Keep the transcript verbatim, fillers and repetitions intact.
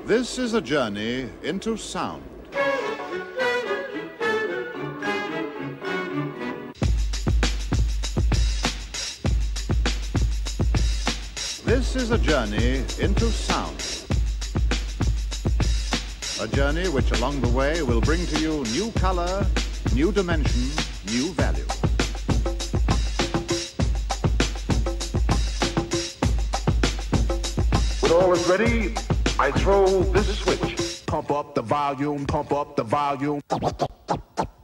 This is a journey into sound. This is a journey into sound. A journey which along the way will bring to you new color, new dimension, new value. When all is ready, I throw this switch. Pump up the volume, pump up the volume.